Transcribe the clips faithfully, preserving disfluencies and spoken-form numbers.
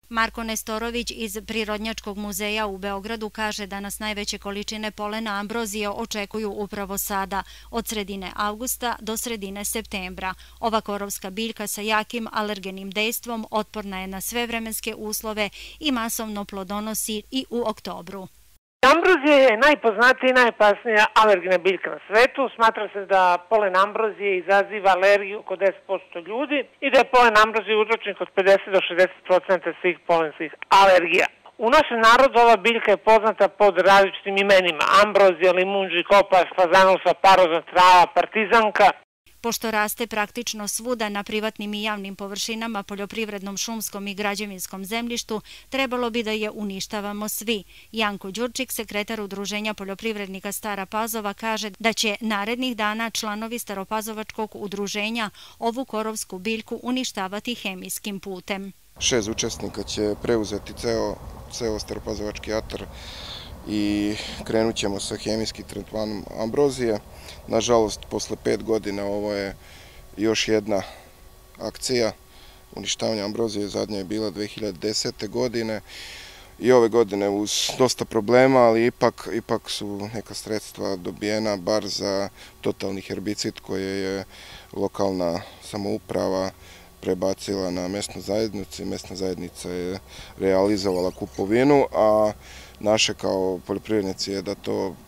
Marko Nestorović iz Prirodnjačkog muzeja u Beogradu kaže da nas najveće količine polena ambrozije očekuju upravo sada, od sredine avgusta do sredine septembra. Ova korovska biljka sa jakim alergenim dejstvom otporna je na sve vremenske uslove i masovno plodonosi i u oktobru. Ambrozija je najpoznatija i najopasnija alergena biljka na svetu. Smatra se da polen ambrozije izaziva alergiju kod deset posto ljudi i da je polen ambrozije uzročnik od pedeset do šezdeset posto svih polenskih alergija. U našem narodu ova biljka je poznata pod različitim imenima: ambrozija, limunđi, kopaš, fazanusa, parozna trava, partizanka. Pošto raste praktično svuda na privatnim i javnim površinama, poljoprivrednom, šumskom i građevinskom zemljištu, trebalo bi da je uništavamo svi. Janko Đurčik, sekretar Udruženja poljoprivrednika Stara Pazova, kaže da će narednih dana članovi Staropazovačkog udruženja ovu korovsku biljku uništavati hemijskim putem. Šest učesnika će preuzeti ceo, ceo Staropazovački atar i krenut ćemo sa hemijskim tretmanom ambrozije. Nažalost, posle pet godina ovo je još jedna akcija uništavanja ambrozije. Zadnja je bila dve hiljade desete. godine i ove godine uz dosta problema, ali ipak, ipak su neka sredstva dobijena bar za totalni herbicid koje je lokalna samouprava prebacila na mesnu zajednicu i mesna zajednica je realizovala kupovinu, a naše kao poljoprivrednici je da to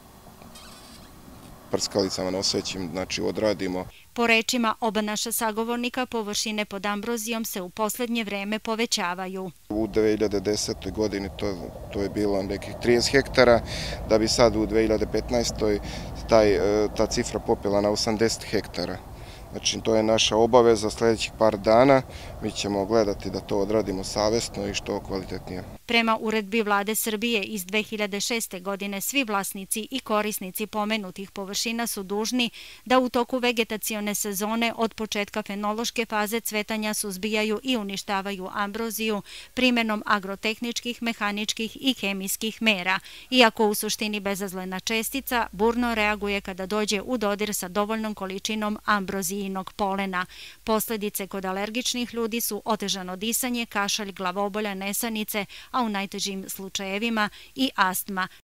prskalicama nosećim, znači odradimo. Po rečima oba naša sagovornika, površine pod ambrozijom se u poslednje vreme povećavaju. U dve hiljade desetoj. godini to, to je bilo nekih trideset hektara, da bi sad u dve hiljade petnaestoj. Taj, ta cifra popela na osamdeset hektara. Znači, to je naša obaveza sljedećih par dana. Mi ćemo gledati da to odradimo savesno i što kvalitetnije. Prema uredbi Vlade Srbije iz dve hiljade šeste. godine svi vlasnici i korisnici pomenutih površina su dužni da u toku vegetacione sezone od početka fenološke faze cvetanja suzbijaju i uništavaju ambroziju primenom agrotehničkih, mehaničkih i hemijskih mera, iako u suštini bezazlena čestica burno reaguje kada dođe u dodir sa dovoljnom količinom ambrozijinog polena. Posledice kod alergičnih ljudi su otežano disanje, kašalj, glavobolja, nesanice, a u najtežim slučajevima i astma.